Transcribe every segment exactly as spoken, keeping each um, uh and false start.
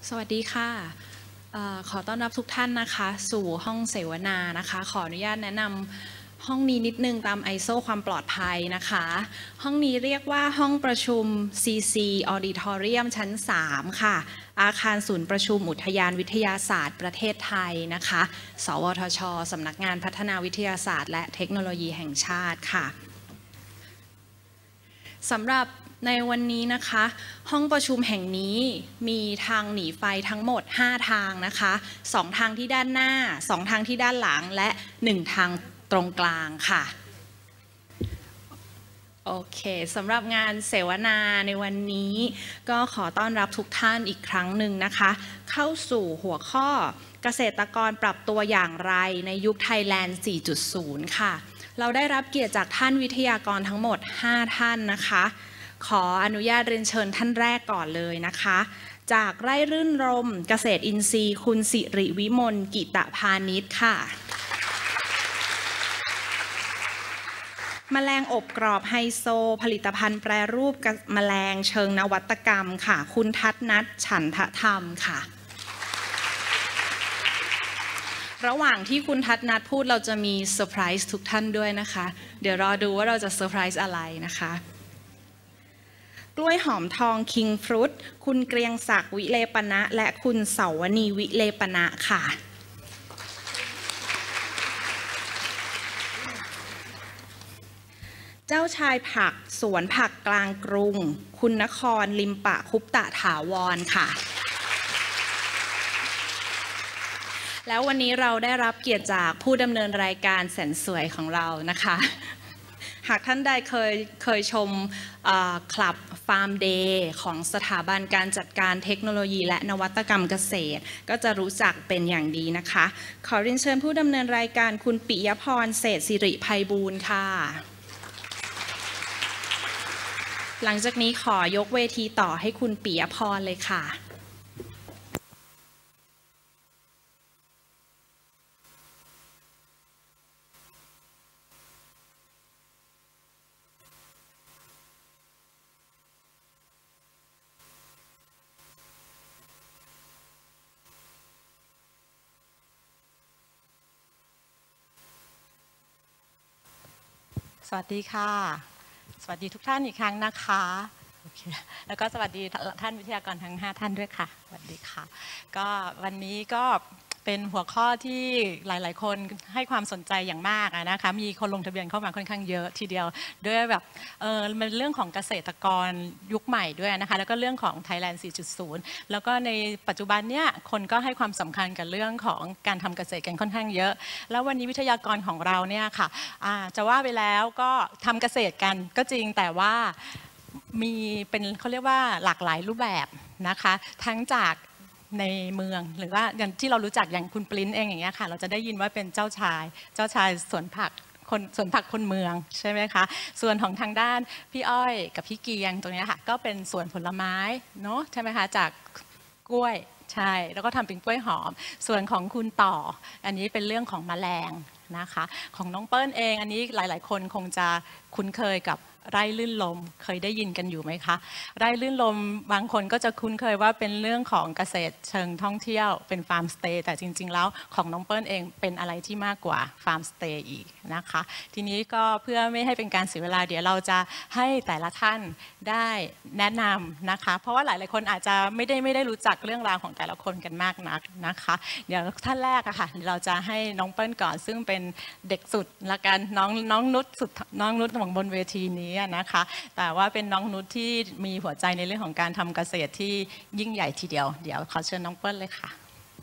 สวัสดีค่ะขอต้อนรับทุกท่านนะคะสู่ห้องเสวนานะคะขออนุญาตแนะนำห้องนี้นิดนึงตาม ไอ เอส โอ ความปลอดภัยนะคะห้องนี้เรียกว่าห้องประชุม ซี ซี Auditorium ชั้นสามค่ะอาคารศูนย์ประชุมอุทยานวิทยาศาสตร์ประเทศไทยนะคะสวทช.สำนักงานพัฒนาวิทยาศาสตร์และเทคโนโลยีแห่งชาติค่ะสำหรับในวันนี้นะคะห้องประชุมแห่งนี้มีทางหนีไฟทั้งหมดห้าทางนะคะสองทางที่ด้านหน้าสองทางที่ด้านหลังและหนึ่งทางตรงกลางค่ะโอเคสำหรับงานเสวนาในวันนี้ก็ขอต้อนรับทุกท่านอีกครั้งหนึ่งนะคะเข้าสู่หัวข้อเกษตรกรปรับตัวอย่างไรในยุคไทยแลนด์ สี่จุดศูนย์ ค่ะเราได้รับเกียรติจากท่านวิทยากรทั้งหมดห้าท่านนะคะขออนุญาตเรียนเชิญท่านแรกก่อนเลยนะคะจากไร่รื่นรมเกษตรอินทรีย์คุณสิริวิมลกิตพานิชค่ะแมลงอบกรอบไฮโซผลิตภัณฑ์แปรรูปแมลงเชิงนวัตกรรมค่ะคุณทัศนัทฉันทธรรมค่ะระหว่างที่คุณทัศนัทพูดเราจะมีเซอร์ไพรส์ทุกท่านด้วยนะคะเดี๋ยวรอดูว่าเราจะเซอร์ไพรส์อะไรนะคะกล้วยหอมทองคิงฟรุตคุณเกรียงศักดิ์วิเลปนะและคุณเสาวณีวิเลปนะค่ะเจ้าชายผักสวนผักกลางกรุงคุณนครลิมปะคุปตะถาวรค่ะแล้ววันนี้เราได้รับเกียรติจากผู้ดำเนินรายการแสนสวยของเรานะคะหากท่านใดเคยเคยชมคลับฟาร์มเดย์ของสถาบันการจัดการเทคโนโลยีและนวัตกรรมเกษตรก็จะรู้จักเป็นอย่างดีนะคะขอเรียนเชิญผู้ดำเนินรายการคุณปิยพรเศรษฐศิริไพบูลย์ค่ะหลังจากนี้ขอยกเวทีต่อให้คุณปิยพรเลยค่ะสวัสดีค่ะสวัสดีทุกท่านอีกครั้งนะคะโอเคแล้วก็สวัสดีท่านวิทยากรทั้งห้าท่านด้วยค่ะสวัสดีค่ะก็วันนี้ก็เป็นหัวข้อที่หลายๆคนให้ความสนใจอย่างมากนะคะมีคนลงทะเบียนเข้ามาค่อนข้างเยอะทีเดียวด้วยแบบเออมันเรื่องของเกษตรกรยุคใหม่ด้วยนะคะแล้วก็เรื่องของ Thailand สี่จุดศูนย์ แล้วก็ในปัจจุบันเนี้ยคนก็ให้ความสำคัญกับเรื่องของการทำเกษตรกันค่อนข้างเยอะแล้ววันนี้วิทยากรของเราเนี่ยค่ะจะว่าไปแล้วก็ทำเกษตรกันก็จริงแต่ว่ามีเป็นเขาเรียกว่าหลากหลายรูปแบบนะคะทั้งจากในเมืองหรือว่าอย่างที่เรารู้จักอย่างคุณปริ้นเองอย่างเงี้ยค่ะเราจะได้ยินว่าเป็นเจ้าชายเจ้าชายสวนผักคนสวนผักคนเมืองใช่ไหมคะส่วนของทางด้านพี่อ้อยกับพี่เกียงตรงนี้ค่ะก็เป็นสวนผลไม้เนาะใช่ไหมคะจากกล้วยใช่แล้วก็ทำเป็นกล้วยหอมส่วนของคุณต่ออันนี้เป็นเรื่องของแมลงนะคะของน้องเปิ้ลเองอันนี้หลายๆคนคงจะคุ้นเคยกับไร่ลื่นลมเคยได้ยินกันอยู่ไหมคะไร่ลื่นลมบางคนก็จะคุ้นเคยว่าเป็นเรื่องของเกษตรเชิงท่องเที่ยวเป็นฟาร์มสเตย์แต่จริงๆแล้วของน้องเปิ้ลเองเป็นอะไรที่มากกว่าฟาร์มสเตย์อีกนะคะทีนี้ก็เพื่อไม่ให้เป็นการเสียเวลาเดี๋ยวเราจะให้แต่ละท่านได้แนะนำนะคะเพราะว่าหลายๆคนอาจจะไม่ได้ไม่ได้รู้จักเรื่องราวของแต่ละคนกันมากนักนะคะเดี๋ยวท่านแรกอะค่ะเราจะให้น้องเปิ้ลก่อนซึ่งเป็นเด็กสุดละกันน้องน้องนุชสุดน้องนุชของบนเวทีนี้นะคะแต่ว่าเป็นน้องนุชที่มีหัวใจในเรื่องของการทำเกษตรที่ยิ่งใหญ่ทีเดียวเดี๋ยวขอเชิญน้องเปิ้ลเลยค่ะ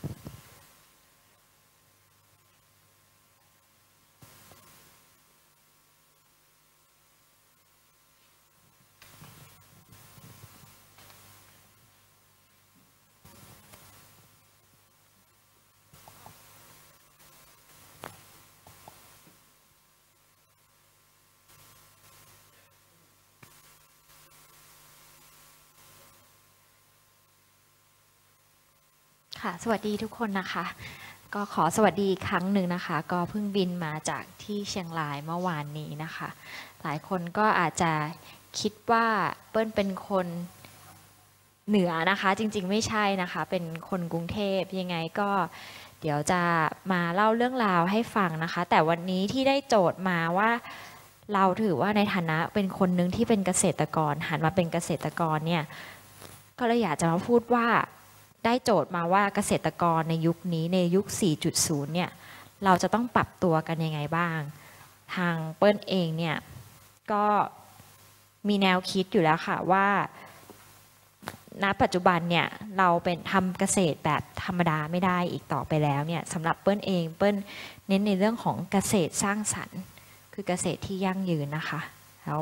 ค่ะสวัสดีทุกคนนะคะก็ขอสวัสดีครั้งหนึ่งนะคะก็เพิ่งบินมาจากที่เชียงรายเมื่อวานนี้นะคะหลายคนก็อาจจะคิดว่าเปิ้ลเป็นคนเหนือนะคะจริงๆไม่ใช่นะคะเป็นคนกรุงเทพยังไงก็เดี๋ยวจะมาเล่าเรื่องราวให้ฟังนะคะแต่วันนี้ที่ได้โจทย์มาว่าเราถือว่าในฐานะเป็นคนหนึ่งที่เป็นเกษตรกรหันมาเป็นเกษตรกรเนี่ยก็เลยอยากจะมาพูดว่าได้โจทย์มาว่าเกษตรกรในยุคนี้ในยุค สี่จุดศูนย์ เนี่ยเราจะต้องปรับตัวกันยังไงบ้างทางเปิ้ลเองเนี่ยก็มีแนวคิดอยู่แล้วค่ะว่าณปัจจุบันเนี่ยเราเป็นทำเกษตรแบบธรรมดาไม่ได้อีกต่อไปแล้วเนี่ยสำหรับเปิ้ลเองเปิ้ลเน้นในเรื่องของเกษตรสร้างสรรค์คือเกษตรที่ยั่งยืนนะคะแล้ว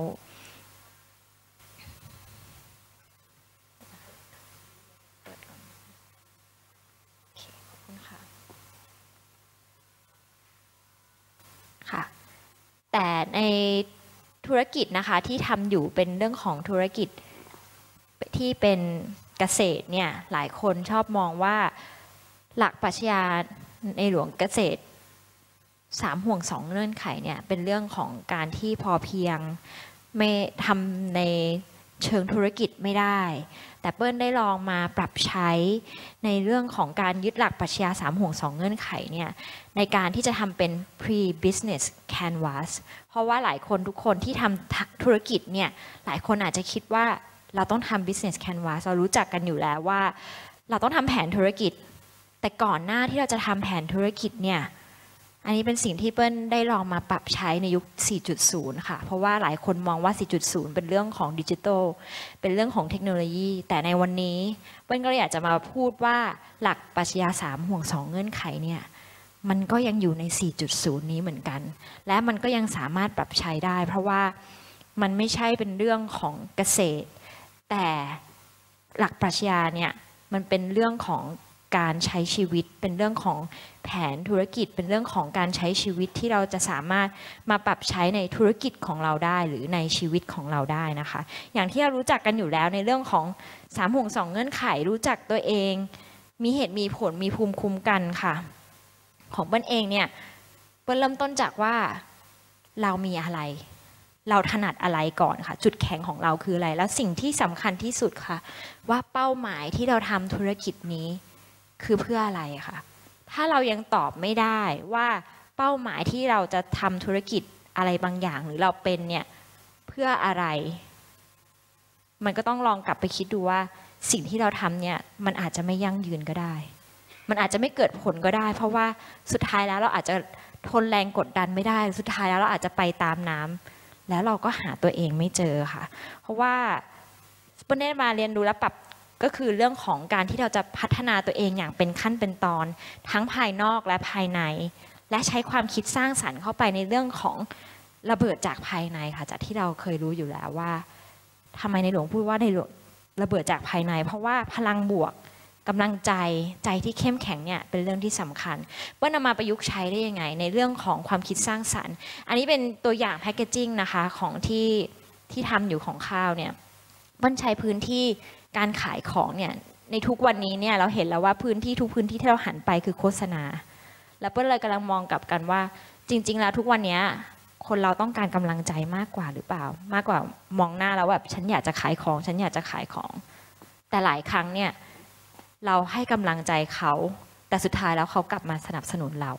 ค่ะแต่ในธุรกิจนะคะที่ทำอยู่เป็นเรื่องของธุรกิจที่เป็นเกษตรเนี่ยหลายคนชอบมองว่าหลักปรัชญาในหลวงเกษตรสามห่วงสองเงื่อนไขเนี่ยเป็นเรื่องของการที่พอเพียงไม่ทำในเชิงธุรกิจไม่ได้แต่เปิ้ลได้ลองมาปรับใช้ในเรื่องของการยึดหลักปรัชญาสามห่วงสองเงื่อนไขเนี่ยในการที่จะทำเป็น pre-business canvas เพราะว่าหลายคนทุกคนที่ทำธุรกิจเนี่ยหลายคนอาจจะคิดว่าเราต้องทำ business canvas เรารู้จักกันอยู่แล้วว่าเราต้องทำแผนธุรกิจแต่ก่อนหน้าที่เราจะทำแผนธุรกิจเนี่ยอันนี้เป็นสิ่งที่เปิ้ลได้ลองมาปรับใช้ในยุค สี่จุดศูนย์ ค่ะเพราะว่าหลายคนมองว่า สี่จุดศูนย์ เป็นเรื่องของดิจิทัลเป็นเรื่องของเทคโนโลยีแต่ในวันนี้เปิ้ลก็เลยอยากจะมาพูดว่าหลักปรัชญาสามห่วงสองเงื่อนไขเนี่ยมันก็ยังอยู่ใน สี่จุดศูนย์ นี้เหมือนกันและมันก็ยังสามารถปรับใช้ได้เพราะว่ามันไม่ใช่เป็นเรื่องของเกษตรแต่หลักปรัชญาเนี่ยมันเป็นเรื่องของการใช้ชีวิตเป็นเรื่องของแผนธุรกิจเป็นเรื่องของการใช้ชีวิตที่เราจะสามารถมาปรับใช้ในธุรกิจของเราได้หรือในชีวิตของเราได้นะคะอย่างที่เรารู้จักกันอยู่แล้วในเรื่องของสามห่วงสองเงื่อนไขรู้จักตัวเองมีเหตุมีผลมีภูมิคุ้มกันค่ะของเปิ้ลเองเนี่ยเปิ้ลเริ่มต้นจากว่าเรามีอะไรเราถนัดอะไรก่อนค่ะจุดแข็งของเราคืออะไรแล้วสิ่งที่สำคัญที่สุดค่ะว่าเป้าหมายที่เราทำธุรกิจนี้คือเพื่ออะไรค่ะถ้าเรายังตอบไม่ได้ว่าเป้าหมายที่เราจะทำธุรกิจอะไรบางอย่างหรือเราเป็นเนี่ยเพื่ออะไรมันก็ต้องลองกลับไปคิดดูว่าสิ่งที่เราทำเนี่ยมันอาจจะไม่ยั่งยืนก็ได้มันอาจจะไม่เกิดผลก็ได้เพราะว่าสุดท้ายแล้วเราอาจจะทนแรงกดดันไม่ได้สุดท้ายแล้วเราอาจจะไปตามน้ำแล้วเราก็หาตัวเองไม่เจอค่ะเพราะว่าเปิ้ลได้มาเรียนรู้และปรับก็คือเรื่องของการที่เราจะพัฒนาตัวเองอย่างเป็นขั้นเป็นตอนทั้งภายนอกและภายในและใช้ความคิดสร้างสรรค์เข้าไปในเรื่องของระเบิดจากภายในค่ะจากที่เราเคยรู้อยู่แล้วว่าทำไมในหลวงพูดว่าในหลวงระเบิดจากภายในเพราะว่าพลังบวกกำลังใจใจที่เข้มแข็งเนี่ยเป็นเรื่องที่สำคัญเปิ้ลนำมาประยุกต์ใช้ได้ยังไงในเรื่องของความคิดสร้างสรรค์อันนี้เป็นตัวอย่างแพคเกจจิ้งนะคะของที่ที่ทำอยู่ของข้าวเนี่ยเปิ้ลใช้พื้นที่การขายของเนี่ยในทุกวันนี้เนี่ยเราเห็นแล้วว่าพื้นที่ทุกพื้นที่ที่เราหันไปคือโฆษณาแล้วเปิ้ลเลยกำลังมองกลับกันว่าจริงๆแล้วทุกวันนี้คนเราต้องการกำลังใจมากกว่าหรือเปล่ามากกว่ามองหน้าแล้วแบบฉันอยากจะขายของฉันอยากจะขายของแต่หลายครั้งเนี่ยเราให้กำลังใจเขาแต่สุดท้ายแล้วเขากลับมาสนับสนุนเรา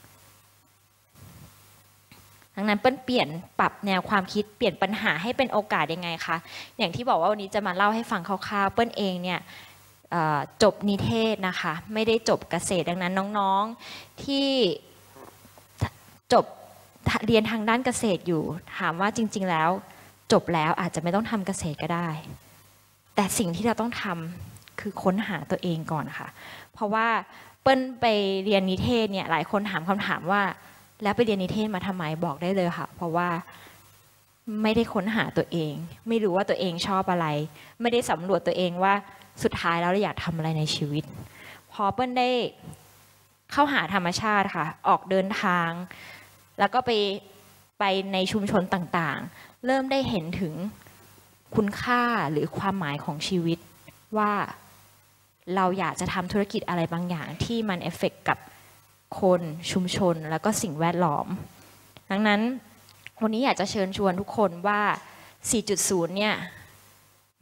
ดังนั้นเปิ้ลเปลี่ยนปรับแนวความคิดเปลี่ยนปัญหาให้เป็นโอกาสยังไงคะอย่างที่บอกว่าวันนี้จะมาเล่าให้ฟังคร่าวๆเปิ้ลเองเนี่ยจบนิเทศนะคะไม่ได้จบเกษตรดังนั้นน้องๆที่จบเรียนทางด้านเกษตรอยู่ถามว่าจริงๆแล้วจบแล้วอาจจะไม่ต้องทำเกษตรก็ได้แต่สิ่งที่เราต้องทำคือค้นหาตัวเองก่อนค่ะเพราะว่าเปิ้ลไปเรียนนิเทศเนี่ยหลายคนถามคำถามว่าแล้วไปเรียนนิเทศมาทำไมบอกได้เลยค่ะเพราะว่าไม่ได้ค้นหาตัวเองไม่รู้ว่าตัวเองชอบอะไรไม่ได้สำรวจตัวเองว่าสุดท้ายแล้วเราอยากทำอะไรในชีวิตพอเปิ้ลได้เข้าหาธรรมชาติค่ะออกเดินทางแล้วก็ไปไปในชุมชนต่างๆเริ่มได้เห็นถึงคุณค่าหรือความหมายของชีวิตว่าเราอยากจะทำธุรกิจอะไรบางอย่างที่มันเอฟเฟกต์กับคนชุมชนแล้วก็สิ่งแวดล้อมดังนั้นวันนี้อยากจะเชิญชวนทุกคนว่า สี่จุดศูนย์ เนี่ย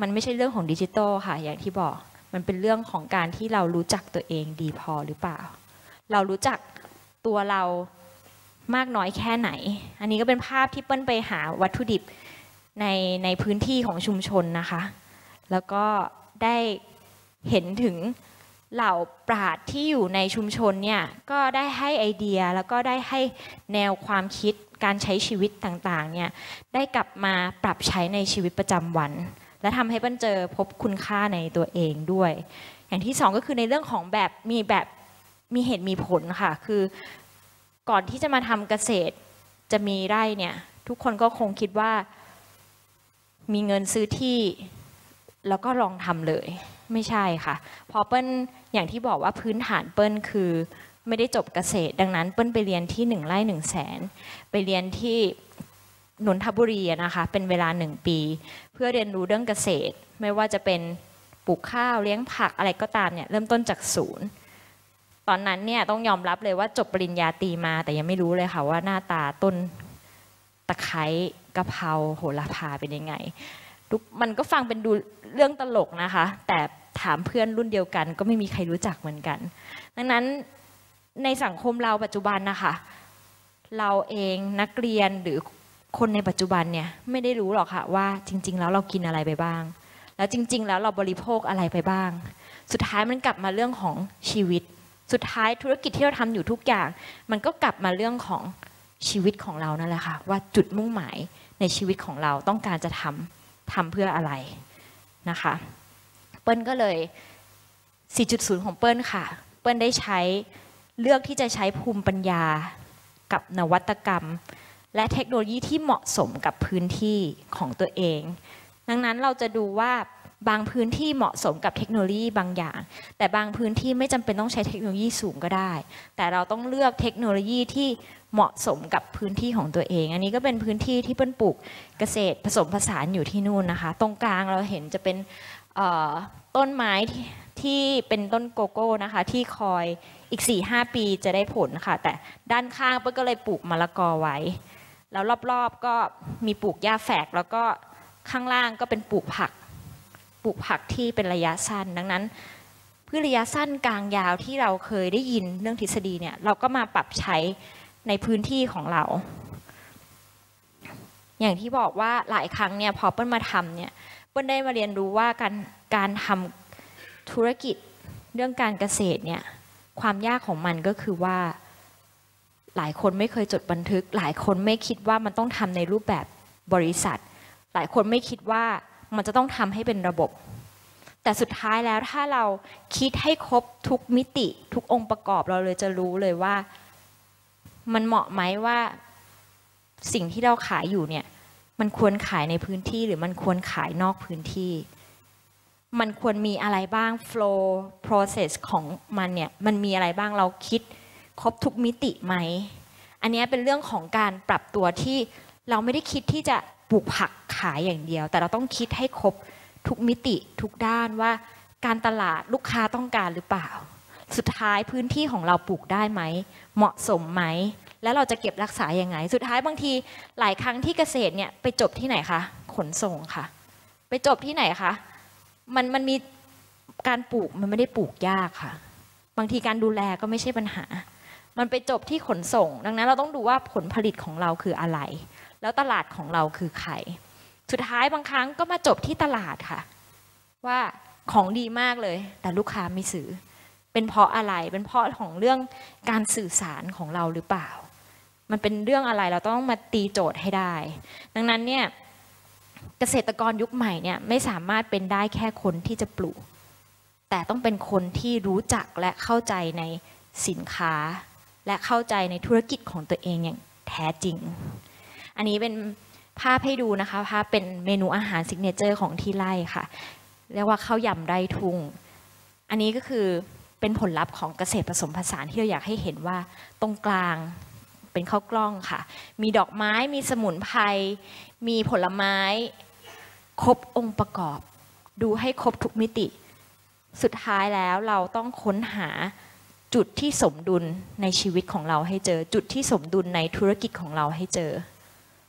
มันไม่ใช่เรื่องของดิจิทัลค่ะอย่างที่บอกมันเป็นเรื่องของการที่เรารู้จักตัวเองดีพอหรือเปล่าเรารู้จักตัวเรามากน้อยแค่ไหนอันนี้ก็เป็นภาพที่เปิ้ลไปหาวัตถุดิบในในพื้นที่ของชุมชนนะคะแล้วก็ได้เห็นถึงเหล่าปราชญ์ที่อยู่ในชุมชนเนี่ยก็ได้ให้ไอเดียแล้วก็ได้ให้แนวความคิดการใช้ชีวิตต่างๆเนี่ยได้กลับมาปรับใช้ในชีวิตประจำวันและทำให้เปิ้ลเจอพบคุณค่าในตัวเองด้วยอย่างที่สองก็คือในเรื่องของแบบมีแบบมีเหตุมีผลค่ะคือก่อนที่จะมาทำเกษตรจะมีไร่เนี่ยทุกคนก็คงคิดว่ามีเงินซื้อที่แล้วก็ลองทำเลยไม่ใช่ค่ะพอเปิ้ลอย่างที่บอกว่าพื้นฐานเปิ้ลคือไม่ได้จบเกษตรดังนั้นเปิ้ลไปเรียนที่หนึ่งไร่หนึ่งแสนไปเรียนที่นนทบุรีนะคะเป็นเวลาหนึ่งปีเพื่อเรียนรู้เรื่องเกษตรไม่ว่าจะเป็นปลูกข้าวเลี้ยงผักอะไรก็ตามเนี่ยเริ่มต้นจากศูนย์ตอนนั้นเนี่ยต้องยอมรับเลยว่าจบปริญญาตรีมาแต่ยังไม่รู้เลยค่ะว่าหน้าตาต้นตะไคร้กะเพราโหระพาเป็นยังไงมันก็ฟังเป็นดูเรื่องตลกนะคะแต่ถามเพื่อนรุ่นเดียวกันก็ไม่มีใครรู้จักเหมือนกันดังนั้นในสังคมเราปัจจุบันนะคะเราเองนักเรียนหรือคนในปัจจุบันเนี่ยไม่ได้รู้หรอกค่ะว่าจริงๆแล้วเรากินอะไรไปบ้างแล้วจริงๆแล้วเราบริโภคอะไรไปบ้างสุดท้ายมันกลับมาเรื่องของชีวิตสุดท้ายธุรกิจที่เราทำอยู่ทุกอย่างมันก็กลับมาเรื่องของชีวิตของเรานั่นแหละค่ะว่าจุดมุ่งหมายในชีวิตของเราต้องการจะทำทำเพื่ออะไรนะคะเปิ้ลก็เลย สี่จุดศูนย์ ของเปิ้ลค่ะเปิ้ลได้ใช้เลือกที่จะใช้ภูมิปัญญากับนวัตกรรมและเทคโนโลยีที่เหมาะสมกับพื้นที่ของตัวเองดังนั้นเราจะดูว่าบางพื้นที่เหมาะสมกับเทคโนโลยีบางอย่างแต่บางพื้นที่ไม่จำเป็นต้องใช้เทคโนโลยีสูงก็ได้แต่เราต้องเลือกเทคโนโลยีที่เหมาะสมกับพื้นที่ของตัวเองอันนี้ก็เป็นพื้นที่ที่เปิ้ลปลูกเกษตรผสมผสานอยู่ที่นู่นนะคะตรงกลางเราเห็นจะเป็นต้นไม้ที่ที่เป็นต้นโกโก้นะคะที่คอยอีก สี่ห้า ปีจะได้ผลค่ะแต่ด้านข้างเปิ้ลก็เลยปลูกมะละกอไว้แล้วรอบๆก็มีปลูกหญ้าแฝกแล้วก็ข้างล่างก็เป็นปลูกผักปลูกผักที่เป็นระยะสั้นดังนั้นพืชระยะสั้นกลางยาวที่เราเคยได้ยินเรื่องทฤษฎีเนี่ยเราก็มาปรับใช้ในพื้นที่ของเราอย่างที่บอกว่าหลายครั้งเนี่ยพอเปิ้ลมาทำเนี่ยเปิ้ลได้มาเรียนรู้ว่าการการทำธุรกิจเรื่องการเกษตรเนี่ยความยากของมันก็คือว่าหลายคนไม่เคยจดบันทึกหลายคนไม่คิดว่ามันต้องทำในรูปแบบบริษัทหลายคนไม่คิดว่ามันจะต้องทำให้เป็นระบบแต่สุดท้ายแล้วถ้าเราคิดให้ครบทุกมิติทุกองค์ประกอบเราเลยจะรู้เลยว่ามันเหมาะไหมว่าสิ่งที่เราขายอยู่เนี่ยมันควรขายในพื้นที่หรือมันควรขายนอกพื้นที่มันควรมีอะไรบ้าง flow process ของมันเนี่ยมันมีอะไรบ้างเราคิดครบทุกมิติไหมอันนี้เป็นเรื่องของการปรับตัวที่เราไม่ได้คิดที่จะปลูกผักขายอย่างเดียวแต่เราต้องคิดให้ครบทุกมิติทุกด้านว่าการตลาดลูกค้าต้องการหรือเปล่าสุดท้ายพื้นที่ของเราปลูกได้ไหมเหมาะสมไหมแล้วเราจะเก็บรักษายังไงสุดท้ายบางทีหลายครั้งที่เกษตรเนี่ยไปจบที่ไหนคะขนส่งค่ะไปจบที่ไหนคะมันมันมีการปลูกมันไม่ได้ปลูกยากค่ะบางทีการดูแลก็ไม่ใช่ปัญหามันไปจบที่ขนส่งดังนั้นเราต้องดูว่าผลผลิตของเราคืออะไรแล้วตลาดของเราคือใครสุดท้ายบางครั้งก็มาจบที่ตลาดค่ะว่าของดีมากเลยแต่ลูกค้าไม่ซื้อเป็นเพราะอะไรเป็นเพราะของเรื่องการสื่อสารของเราหรือเปล่ามันเป็นเรื่องอะไรเราต้องมาตีโจทย์ให้ได้ดังนั้นเนี่ยเกษตรกรยุคใหม่เนี่ยไม่สามารถเป็นได้แค่คนที่จะปลูกแต่ต้องเป็นคนที่รู้จักและเข้าใจในสินค้าและเข้าใจในธุรกิจของตัวเองอย่างแท้จริงอันนี้เป็นภาพให้ดูนะคะภาพเป็นเมนูอาหารซิกเนเจอร์ของที่ไร่ค่ะเรียกว่าข้าวยำไร่ทุ่งอันนี้ก็คือเป็นผลลัพธ์ของเกษตรผสมผสานที่เราอยากให้เห็นว่าตรงกลางเป็นข้าวกล้องค่ะมีดอกไม้มีสมุนไพรมีผลไม้ครบองค์ประกอบดูให้ครบทุกมิติสุดท้ายแล้วเราต้องค้นหาจุดที่สมดุลในชีวิตของเราให้เจอจุดที่สมดุลในธุรกิจของเราให้เจอ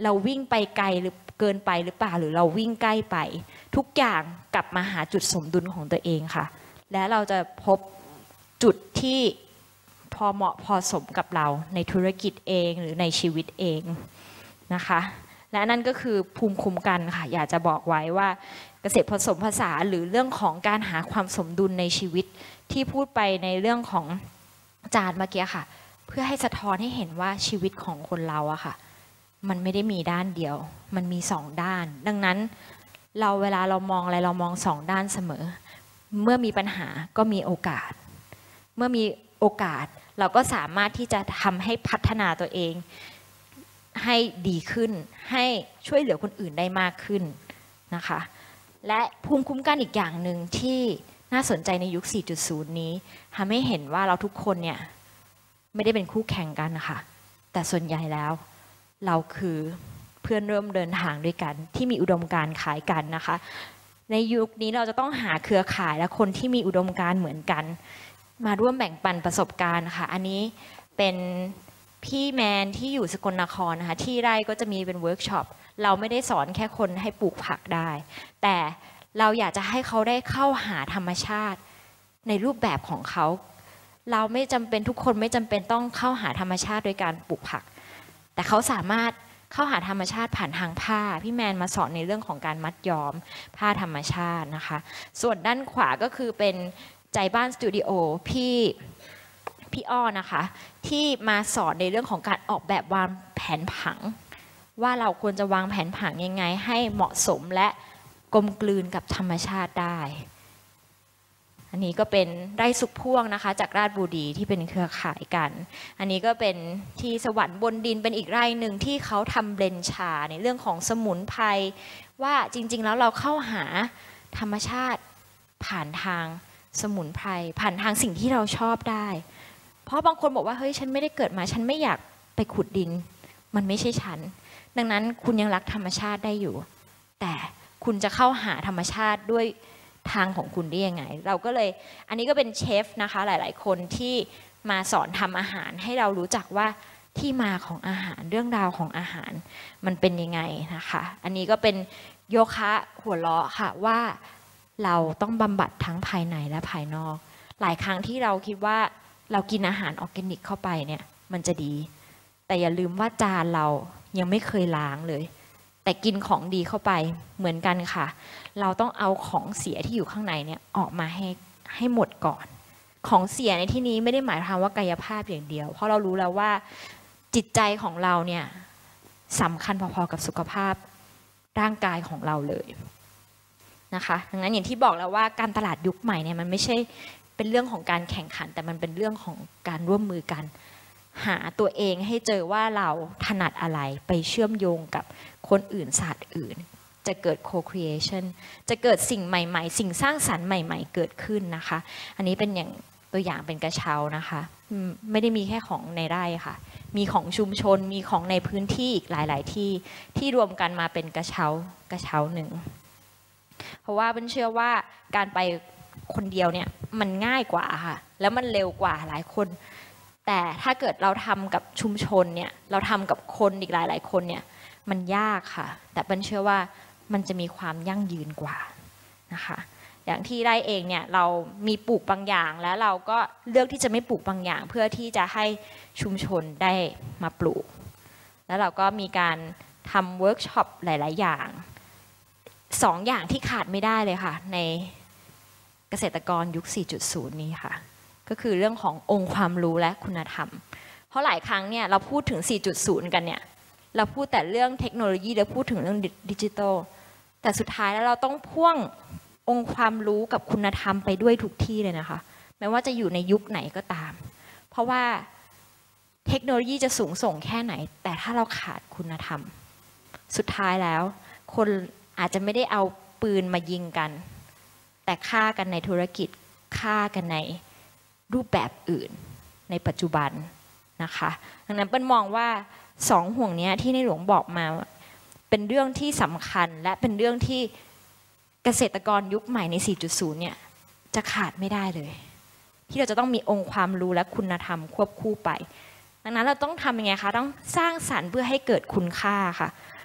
เราวิ่งไปไกลหรือเกินไปหรือเปล่าหรือเราวิ่งใกล้ไปทุกอย่างกลับมาหาจุดสมดุลของตัวเองค่ะและเราจะพบจุดที่พอเหมาะพอสมกับเราในธุรกิจเองหรือในชีวิตเองนะคะและนั่นก็คือภูมิคุ้มกันค่ะอยากจะบอกไว้ว่าเกษตรผสมผสานหรือเรื่องของการหาความสมดุลในชีวิตที่พูดไปในเรื่องของจานเมื่อกี้ค่ะเพื่อให้สะท้อนให้เห็นว่าชีวิตของคนเราอะค่ะมันไม่ได้มีด้านเดียวมันมีสองด้านดังนั้นเราเวลาเรามองอะไรเรามองสองด้านเสมอเมื่อมีปัญหาก็มีโอกาสเมื่อมีโอกาสเราก็สามารถที่จะทำให้พัฒนาตัวเองให้ดีขึ้นให้ช่วยเหลือคนอื่นได้มากขึ้นนะคะและภูมิคุ้มกันอีกอย่างหนึ่งที่น่าสนใจในยุค สี่จุดศูนย์ นี้ทำให้เห็นว่าเราทุกคนเนี่ยไม่ได้เป็นคู่แข่งกันนะคะแต่ส่วนใหญ่แล้วเราคือเพื่อนร่วมเดินทางด้วยกันที่มีอุดมการณ์คล้ายกันนะคะในยุคนี้เราจะต้องหาเครือข่ายและคนที่มีอุดมการณ์เหมือนกันมาร่วมแบ่งปันประสบการณ์ค่ะอันนี้เป็นพี่แมนที่อยู่สกลนครนะคะที่ไร่ก็จะมีเป็นเวิร์กช็อปเราไม่ได้สอนแค่คนให้ปลูกผักได้แต่เราอยากจะให้เขาได้เข้าหาธรรมชาติในรูปแบบของเขาเราไม่จำเป็นทุกคนไม่จำเป็นต้องเข้าหาธรรมชาติโดยการปลูกผักแต่เขาสามารถเข้าหาธรรมชาติผ่านทางผ้าพี่แมนมาสอนในเรื่องของการมัดย้อมผ้าธรรมชาตินะคะส่วนด้านขวาก็คือเป็นใจบ้านสตูดิโอพี่พี่อ้อนะคะที่มาสอนในเรื่องของการออกแบบวางแผนผังว่าเราควรจะวางแผนผังยังไงให้เหมาะสมและกลมกลืนกับธรรมชาติได้อันนี้ก็เป็นไร่สุขพ่วงนะคะจากราชบุรีที่เป็นเครือข่ายกันอันนี้ก็เป็นที่สวรรค์บนดินเป็นอีกไร่หนึ่งที่เขาทำเบลนชาในเรื่องของสมุนไพรว่าจริงๆแล้วเราเข้าหาธรรมชาติผ่านทางสมุนไพรผ่านทางสิ่งที่เราชอบได้เพราะบางคนบอกว่าเฮ้ยฉันไม่ได้เกิดมาฉันไม่อยากไปขุดดินมันไม่ใช่ฉันดังนั้นคุณยังรักธรรมชาติได้อยู่แต่คุณจะเข้าหาธรรมชาติด้วยทางของคุณได้ยังไงเราก็เลยอันนี้ก็เป็นเชฟนะคะหลายๆคนที่มาสอนทำอาหารให้เรารู้จักว่าที่มาของอาหารเรื่องราวของอาหารมันเป็นยังไงนะคะอันนี้ก็เป็นโยคะหัวเราะค่ะว่าเราต้องบำบัดทั้งภายในและภายนอกหลายครั้งที่เราคิดว่าเรากินอาหารออร์แกนิกเข้าไปเนี่ยมันจะดีแต่อย่าลืมว่าจานเรายังไม่เคยล้างเลยแต่กินของดีเข้าไปเหมือนกันค่ะเราต้องเอาของเสียที่อยู่ข้างในเนี่ยออกมาให้ให้หมดก่อนของเสียในที่นี้ไม่ได้หมายความว่ากายภาพอย่างเดียวเพราะเรารู้แล้วว่าจิตใจของเราเนี่ยสำคัญพอๆกับสุขภาพร่างกายของเราเลยนะคะดังนั้นอย่างที่บอกแล้วว่าการตลาดยุคใหม่เนี่ยมันไม่ใช่เป็นเรื่องของการแข่งขันแต่มันเป็นเรื่องของการร่วมมือกันหาตัวเองให้เจอว่าเราถนัดอะไรไปเชื่อมโยงกับคนอื่นศาสตร์อื่นจะเกิด co-creation จะเกิดสิ่งใหม่ๆสิ่งสร้างสรรค์ใหม่ๆเกิดขึ้นนะคะอันนี้เป็นอย่างตัวอย่างเป็นกระเช้านะคะไม่ได้มีแค่ของในไร่ค่ะมีของชุมชนมีของในพื้นที่อีกหลายๆที่ที่รวมกันมาเป็นกระเช้ากระเช้าหนึ่งเพราะว่าเป็นเชื่อว่าการไปคนเดียวเนี่ยมันง่ายกว่าค่ะแล้วมันเร็วกว่าหลายคนแต่ถ้าเกิดเราทำกับชุมชนเนี่ยเราทำกับคนอีกหลายๆคนเนี่ยมันยากค่ะแต่เป็นเชื่อว่ามันจะมีความยั่งยืนกว่านะคะอย่างที่ไร่เองเนี่ยเรามีปลูกบางอย่างแล้วเราก็เลือกที่จะไม่ปลูกบางอย่างเพื่อที่จะให้ชุมชนได้มาปลูกแล้วเราก็มีการทำเวิร์กช็อปหลายๆอย่างสองอย่างที่ขาดไม่ได้เลยค่ะในเกษตรกรยุค สี่จุดศูนย์ นี้ค่ะก็คือเรื่องขององค์ความรู้และคุณธรรมเพราะหลายครั้งเนี่ยเราพูดถึง สี่จุดศูนย์ กันเนี่ยเราพูดแต่เรื่องเทคโนโลยีเราพูดถึงเรื่องดิจิทัลแต่สุดท้ายแล้วเราต้องพ่วงองค์ความรู้กับคุณธรรมไปด้วยทุกที่เลยนะคะไม่ว่าจะอยู่ในยุคไหนก็ตามเพราะว่าเทคโนโลยีจะสูงส่งแค่ไหนแต่ถ้าเราขาดคุณธรรมสุดท้ายแล้วคนอาจจะไม่ได้เอาปืนมายิงกันแต่ฆ่ากันในธุรกิจฆ่ากันในรูปแบบอื่นในปัจจุบันนะคะดังนั้นเปิ้ลมองว่าสองห่วงนี้ที่ในหลวงบอกมาเป็นเรื่องที่สำคัญและเป็นเรื่องที่เกษตรกรยุคใหม่ใน สี่จุดศูนย์ เนี่ยจะขาดไม่ได้เลยที่เราจะต้องมีองค์ความรู้และคุณธรรมควบคู่ไปดังนั้นเราต้องทำยังไงคะต้องสร้างสรรค์เพื่อให้เกิดคุณค่าค่ะ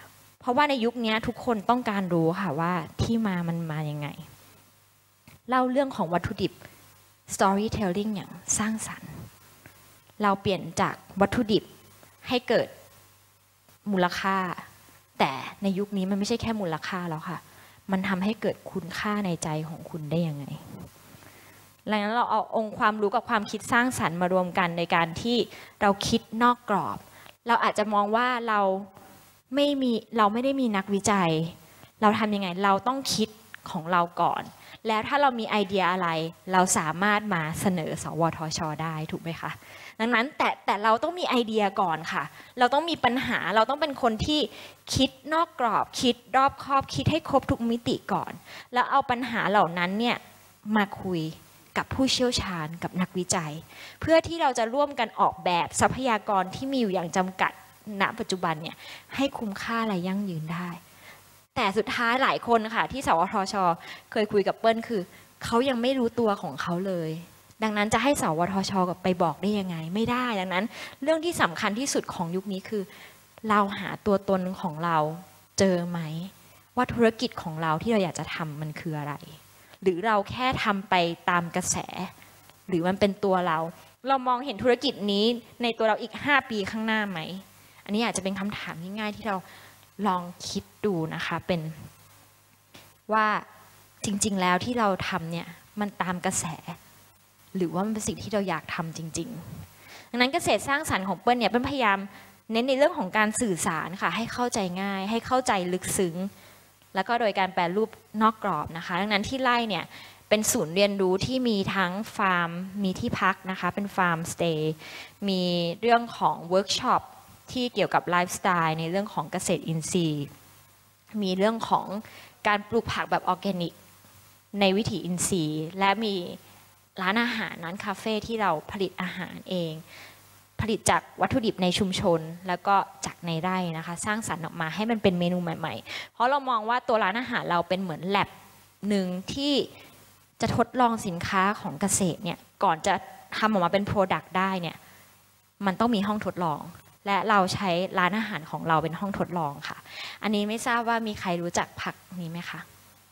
ราะว่าในยุคนี้ทุกคนต้องการรู้ค่ะว่าที่มามันมายังไงเล่าเรื่องของวัตถุดิบ storytelling อย่างสร้างสรรค์เราเปลี่ยนจากวัตถุดิบให้เกิดมูลค่าแต่ในยุคนี้มันไม่ใช่แค่มูลค่าแล้วค่ะมันทำให้เกิดคุณค่าในใจของคุณได้ยังไงดังนั้นเราเอาองค์ความรู้กับความคิดสร้างสรรค์มารวมกันในการที่เราคิดนอกกรอบเราอาจจะมองว่าเราไม่มีเราไม่ได้มีนักวิจัยเราทำยังไงเราต้องคิดของเราก่อนแล้วถ้าเรามีไอเดียอะไรเราสามารถมาเสนอสวทช.ได้ถูกไหมคะดังนั้นแต่แต่เราต้องมีไอเดียก่อนค่ะเราต้องมีปัญหาเราต้องเป็นคนที่คิดนอกกรอบคิดรอบคอบคิดให้ครบทุกมิติก่อนแล้วเอาปัญหาเหล่านั้นเนี่ยมาคุยกับผู้เชี่ยวชาญกับนักวิจัยเพื่อที่เราจะร่วมกันออกแบบทรัพยากรที่มีอยู่อย่างจำกัดณปัจจุบันเนี่ยให้คุ้มค่าและยั่งยืนได้แต่สุดท้ายหลายคนค่ะที่สวทช.เคยคุยกับเปิ้ลคือเขายังไม่รู้ตัวของเขาเลยดังนั้นจะให้สวทช.กับไปบอกได้ยังไงไม่ได้ดังนั้นเรื่องที่สำคัญที่สุดของยุคนี้คือเราหาตัวตนของเราเจอไหมว่าธุรกิจของเราที่เราอยากจะทำมันคืออะไรหรือเราแค่ทำไปตามกระแสหรือมันเป็นตัวเราเรามองเห็นธุรกิจนี้ในตัวเราอีกห้าปีข้างหน้าไหมอันนี้อาจจะเป็นคำถามง่ายๆที่เราลองคิดดูนะคะเป็นว่าจริงๆแล้วที่เราทำเนี่ยมันตามกระแสหรือว่ามันเป็นสิ่งที่เราอยากทำจริงๆดังนั้นเกษตรสร้างสรรค์ของเปิ้ลเนี่ยเป็นพยายามเน้นในเรื่องของการสื่อสารค่ะให้เข้าใจง่ายให้เข้าใจลึกซึ้งแล้วก็โดยการแปรรูปนอกกรอบนะคะดังนั้นที่ไร่เนี่ยเป็นศูนย์เรียนรู้ที่มีทั้งฟาร์มมีที่พักนะคะเป็นฟาร์มสเตย์มีเรื่องของเวิร์กช็อปที่เกี่ยวกับไลฟ์สไตล์ในเรื่องของเกษตรอินทรีย์มีเรื่องของการปลูกผักแบบออร์แกนิกในวิถีอินทรีย์และมีร้านอาหารร้านคาเฟ่ที่เราผลิตอาหารเองผลิตจากวัตถุดิบในชุมชนแล้วก็จากในไร่นะคะสร้างสรรค์ออกมาให้มันเป็นเมนูใหม่ๆเพราะเรามองว่าตัวร้านอาหารเราเป็นเหมือนแลบหนึ่งที่จะทดลองสินค้าของเกษตรเนี่ยก่อนจะทำออกมาเป็นโปรดักต์ได้เนี่ยมันต้องมีห้องทดลองและเราใช้ร้านอาหารของเราเป็นห้องทดลองค่ะอันนี้ไม่ทราบว่ามีใครรู้จักผักนี้ไหมคะ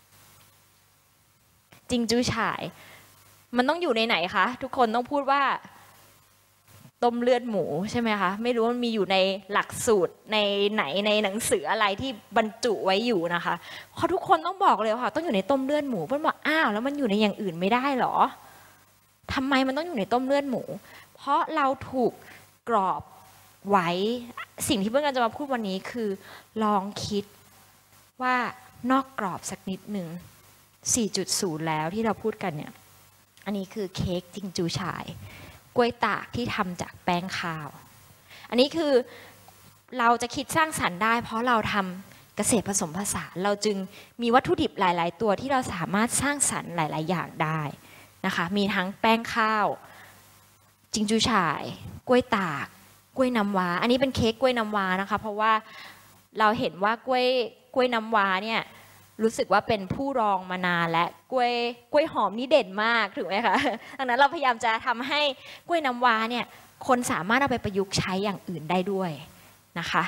จิงจูฉ่ายมันต้องอยู่ในไหนคะทุกคนต้องพูดว่าต้มเลือดหมูใช่ไหมคะไม่รู้มันมีอยู่ในหลักสูตรในไหนในหนังสืออะไรที่บรรจุไว้อยู่นะคะเพราะทุกคนต้องบอกเลยค่ะต้องอยู่ในต้มเลือดหมูเพื่อนบอกอ้าวแล้วมันอยู่ในอย่างอื่นไม่ได้หรอทำไมมันต้องอยู่ในต้มเลือดหมูเพราะเราถูกกรอบไว้สิ่งที่เพื่อนกันจะมาพูดวันนี้คือลองคิดว่านอกกรอบสักนิดหนึ่ง สี่จุดศูนย์ แล้วที่เราพูดกันเนี่ยอันนี้คือเค้กจิงจูฉ่ายกล้วยตากที่ทำจากแป้งข้าวอันนี้คือเราจะคิดสร้างสรรค์ได้เพราะเราทำเกษตรผสมผสานเราจึงมีวัตถุดิบหลายๆตัวที่เราสามารถสร้างสรรค์หลายๆอย่างได้นะคะมีทั้งแป้งข้าวจิงจูฉ่ายกล้วยตากกล้วยน้ำว้าอันนี้เป็นเค้กกล้วยน้ำว้านะคะเพราะว่าเราเห็นว่ากล้วยกล้วยน้ำว้าเนี่ยรู้สึกว่าเป็นผู้รองมานานและกล้วยกล้วยหอมนี่เด่นมากถูกไหมคะดังนั้นเราพยายามจะทำให้กล้วยน้ำว้าเนี่ยคนสามารถเอาไปประยุกต์ใช้อย่างอื่นได้ด้วยนะคะ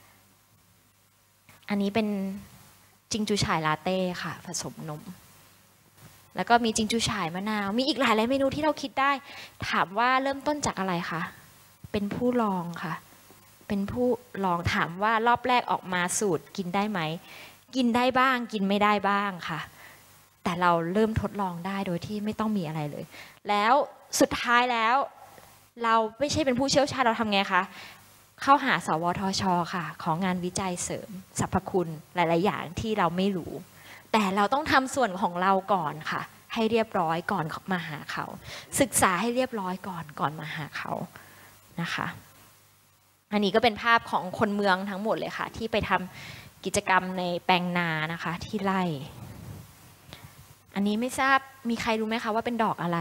อันนี้เป็นจิงจูฉ่ายลาเต้ค่ะผสมนมแล้วก็มีจิงจูฉ่ายมะนาวมีอีกหลายหลายเมนูที่เราคิดได้ถามว่าเริ่มต้นจากอะไรคะเป็นผู้ลองค่ะเป็นผู้ลองถามว่ารอบแรกออกมาสูตรกินได้ไหมกินได้บ้างกินไม่ได้บ้างค่ะแต่เราเริ่มทดลองได้โดยที่ไม่ต้องมีอะไรเลยแล้วสุดท้ายแล้วเราไม่ใช่เป็นผู้เชี่ยวชาญเราทำไงคะเข้าหาสวทช.ค่ะของงานวิจัยเสริมสรรพคุณหลายๆอย่างที่เราไม่รู้แต่เราต้องทำส่วนของเราก่อนค่ะให้เรียบร้อยก่อนมาหาเขาศึกษาให้เรียบร้อยก่อนก่อนมาหาเขานะคะอันนี้ก็เป็นภาพของคนเมืองทั้งหมดเลยค่ะที่ไปทำกิจกรรมในแปลงนานะคะที่ไร่อันนี้ไม่ทราบมีใครรู้ไหมคะว่าเป็นดอกอะไร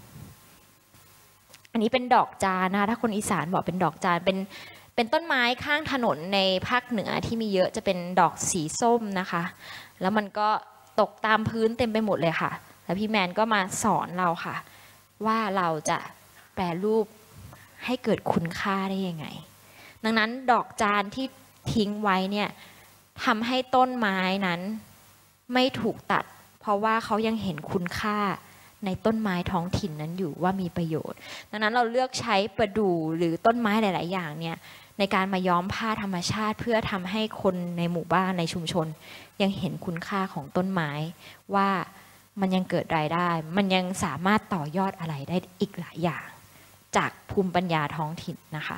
อันนี้เป็นดอกจานนะคะถ้าคนอีสานบอกเป็นดอกจานเป็นเป็นต้นไม้ข้างถนนในภาคเหนือที่มีเยอะจะเป็นดอกสีส้มนะคะแล้วมันก็ตกตามพื้นเต็มไปหมดเลยค่ะแล้วพี่แมนก็มาสอนเราค่ะว่าเราจะแปรรูปให้เกิดคุณค่าได้ยังไงดังนั้นดอกจานที่ทิ้งไว้เนี่ยทำให้ต้นไม้นั้นไม่ถูกตัดเพราะว่าเขายังเห็นคุณค่าในต้นไม้ท้องถิ่นนั้นอยู่ว่ามีประโยชน์ดังนั้นเราเลือกใช้ประดู่หรือต้นไม้หลายๆอย่างเนี่ยในการมาย้อมผ้าธรรมชาติเพื่อทำให้คนในหมู่บ้านในชุมชนยังเห็นคุณค่าของต้นไม้ว่ามันยังเกิดรายได้มันยังสามารถต่อยอดอะไรได้อีกหลายอย่างจากภูมิปัญญาท้องถิ่นนะคะ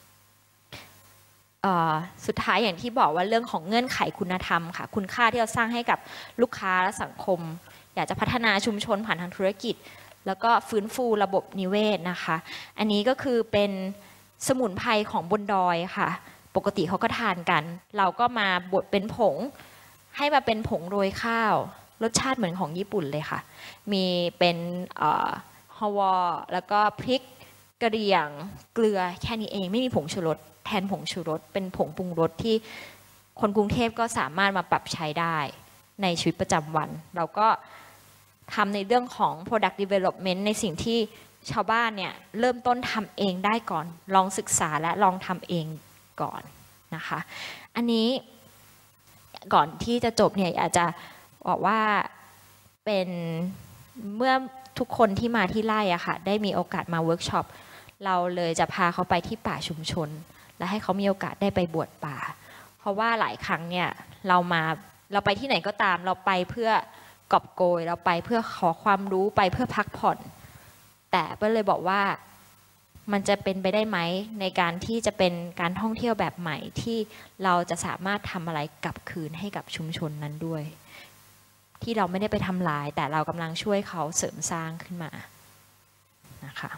สุดท้ายอย่างที่บอกว่าเรื่องของเงื่อนไขคุณธรรมค่ะคุณค่าที่เราสร้างให้กับลูกค้าและสังคมอยากจะพัฒนาชุมชนผ่านทางธุรกิจแล้วก็ฟื้นฟูระบบนิเวศนะคะอันนี้ก็คือเป็นสมุนไพรของบนดอยค่ะปกติเขาก็ทานกันเราก็มาบดเป็นผงให้มาเป็นผงโรยข้าวรสชาติเหมือนของญี่ปุ่นเลยค่ะมีเป็นฮาวอแล้วก็พริกกระเทียมเกลือแค่นี้เองไม่มีผงชูรสแทนผงชูรสเป็นผงปรุงรสที่คนกรุงเทพก็สามารถมาปรับใช้ได้ในชีวิตประจำวันเราก็ทำในเรื่องของ product development ในสิ่งที่ชาวบ้านเนี่ยเริ่มต้นทำเองได้ก่อนลองศึกษาและลองทำเองก่อนนะคะอันนี้ก่อนที่จะจบเนี่ยอยากจะบอกว่าเป็นเมื่อทุกคนที่มาที่ไร่อะค่ะได้มีโอกาสมาเวิร์กช็อปเราเลยจะพาเขาไปที่ป่าชุมชนและให้เขามีโอกาสได้ไปบวชป่าเพราะว่าหลายครั้งเนี่ยเรามาเราไปที่ไหนก็ตามเราไปเพื่อกอบโกยเราไปเพื่อขอความรู้ไปเพื่อพักผ่อนแต่เปิ้ลเลยบอกว่ามันจะเป็นไปได้ไหมในการที่จะเป็นการท่องเที่ยวแบบใหม่ที่เราจะสามารถทำอะไรกลับคืนให้กับชุมชนนั้นด้วยที่เราไม่ได้ไปทำลายแต่เรากำลังช่วยเขาเสริมสร้างขึ้นมานะคะ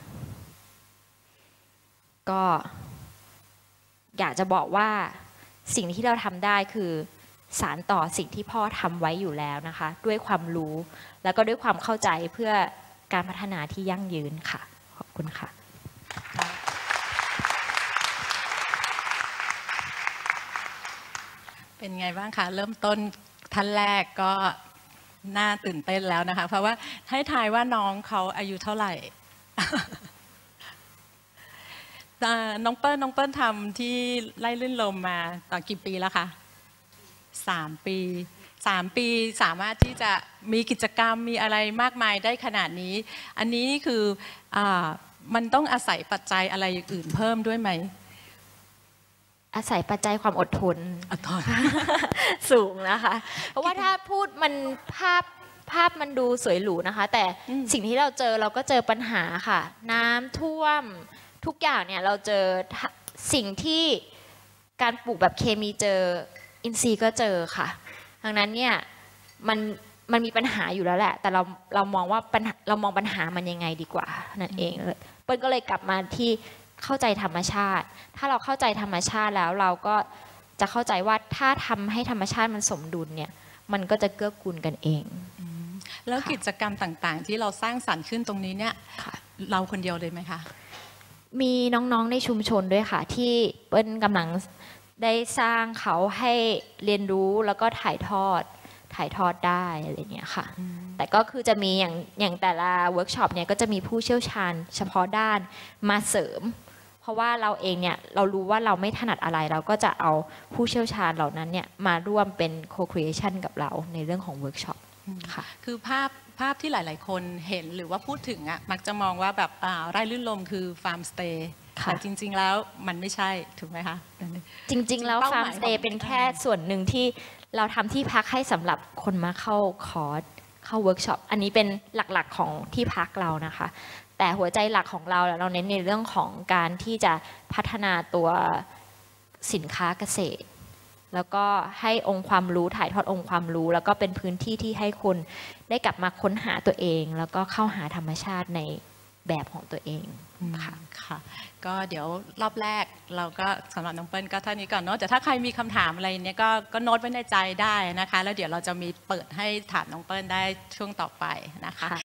ก็อยากจะบอกว่าสิ่งที่เราทำได้คือสานต่อสิ่งที่พ่อทำไว้อยู่แล้วนะคะด้วยความรู้แล้วก็ด้วยความเข้าใจเพื่อการพัฒนาที่ยั่งยืนค่ะขอบคุณค่ะเป็นไงบ้างคะเริ่มต้นท่านแรกก็น่าตื่นเต้นแล้วนะคะเพราะว่าให้ทายว่าน้องเขาอายุเท่าไหร่ น้องเปิ้ลน้องเปิ้ลทำที่ไร่ลื่นลมมาต่อกี่ปีแล้วคะสามปีสามปีสามารถที่จะมีกิจกรรมมีอะไรมากมายได้ขนาดนี้อันนี้นี่คืออ่ามันต้องอาศัยปัจจัยอะไรอื่นเพิ่มด้วยไหมอาศัยปัจจัยความอดทนอดทนสูงนะคะเพราะว่าถ้าพูดมันภาพภาพมันดูสวยหรูนะคะแต่สิ่งที่เราเจอเราก็เจอปัญหาค่ะน้ำท่วมทุกอย่างเนี่ยเราเจอสิ่งที่การปลูกแบบเคมีเจออินทรีย์ก็เจอค่ะดังนั้นเนี่ยมันมันมีปัญหาอยู่แล้วแหละแต่เราเรามองว่าปัญหาเรามองปัญหามันยังไงดีกว่านั่นเองเปิ้ลก็เลยกลับมาที่เข้าใจธรรมชาติถ้าเราเข้าใจธรรมชาติแล้วเราก็จะเข้าใจว่าถ้าทำให้ธรรมชาติมันสมดุลเนี่ยมันก็จะเกื้อกูลกันเองแล้วกิจกรรมต่างๆที่เราสร้างสรรค์ขึ้นตรงนี้เนี่ยเราคนเดียวเลยไหมคะมีน้องๆในชุมชนด้วยค่ะที่เปิ้ลกำลังได้สร้างเขาให้เรียนรู้แล้วก็ถ่ายทอดถ่ายทอดได้อะไรเงี้ยค่ะแต่ก็คือจะมีอย่างอย่างแต่ละเวิร์กช็อปเนี่ยก็จะมีผู้เชี่ยวชาญเฉพาะด้านมาเสริมเพราะว่าเราเองเนี่ยเรารู้ว่าเราไม่ถนัดอะไรเราก็จะเอาผู้เชี่ยวชาญเหล่านั้นเนี่ยมาร่วมเป็น co-creation กับเราในเรื่องของเวิร์กช็อปค่ะคือภาพภาพที่หลายๆคนเห็นหรือว่าพูดถึงอ่ะมักจะมองว่าแบบไร่ลื่นลมคือฟาร์มสเตย์แต่จริงๆแล้วมันไม่ใช่ถูกไหมคะจริงๆแล้วฟาร์มสเตย์เป็นแค่ส่วนหนึ่งที่เราทำที่พักให้สำหรับคนมาเข้าคอร์สเข้าเวิร์กช็อปอันนี้เป็นหลักๆของที่พักเรานะคะแต่หัวใจหลักของเราเราเน้นในเรื่องของการที่จะพัฒนาตัวสินค้าเกษตรแล้วก็ให้องค์ความรู้ถ่ายทอดองค์ความรู้แล้วก็เป็นพื้นที่ที่ให้คนได้กลับมาค้นหาตัวเองแล้วก็เข้าหาธรรมชาติในแบบของตัวเองค่ะค่ะก็เดี๋ยวรอบแรกเราก็สำหรับน้องเปิ้ลก็เท่านี้ก่อนเนาะแต่ถ้าใครมีคำถามอะไรเนี้ยก็ก็โน้ตไว้ในใจได้นะคะแล้วเดี๋ยวเราจะมีเปิดให้ถามน้องเปิ้ลได้ช่วงต่อไปนะคะ